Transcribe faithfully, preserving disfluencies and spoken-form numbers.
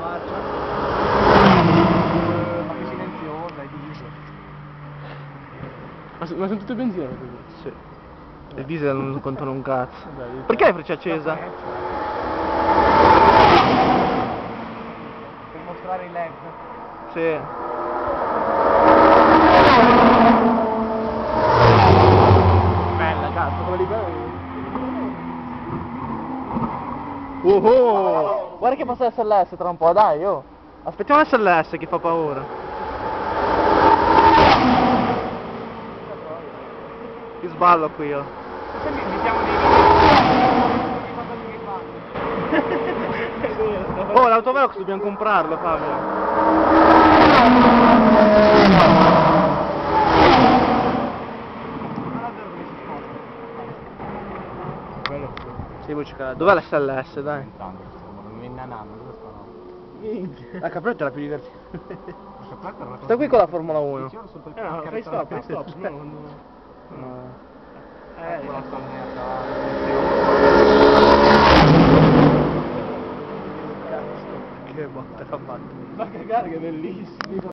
marcia. Ma che silenziosa, è diesel. Ma, ma sono tutte benzine così? Sì. Il diesel non contano un cazzo. Vabbè, Perché l'hai freccia accesa? Per mostrare i led. Sì. Bella, cazzo, come li belli. Oh, oh. Guarda che passa l'S L S tra un po', dai, oh. Aspettiamo l'S L S che fa paura. Ti sballo qui io. Se mi invitiamo dei video. Oh, l'autovelox dobbiamo comprarlo, Fabio. Sì, vuoi cercare. Dov'è l'S L S, dai? Mi innanando, cosa sto? La capretta è la più divertente. Sta Sta qui con la Formula uno. Eh no, fai stop, fai stop, no, non... No. Eh, la stonnetta. Che botta che ha fatto. Va a cagare che è bellissimo.